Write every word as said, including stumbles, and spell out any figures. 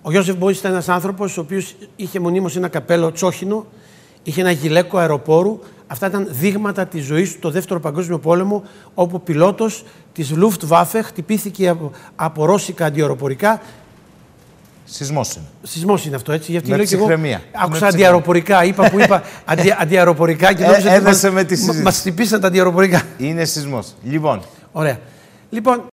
Ο Ιώσεφ Μπόης ήταν ένας άνθρωπος ο οποίος είχε μονίμως ένα καπέλο τσόχινο, είχε ένα γυλαίκο αεροπόρου. Αυτά ήταν δείγματα της ζωής του το Δεύτερο Παγκόσμιο Πόλεμο, όπου ο πιλότος της Luftwaffe χτυπήθηκε από, από ρώσικα αντιαεροπορικά. Σεισμός είναι. Σεισμός είναι αυτό, έτσι. Γιατί με λέω και εγώ. Άκουσα με αντιαεροπορικά. Είπα που είπα αντι, αντιαεροπορικά και νόμιζα ε, ότι μας, μας χτυπήσαν τα αντιαεροπορικά. Είναι σεισμός. Λοιπόν. Ωραία. Λοιπόν,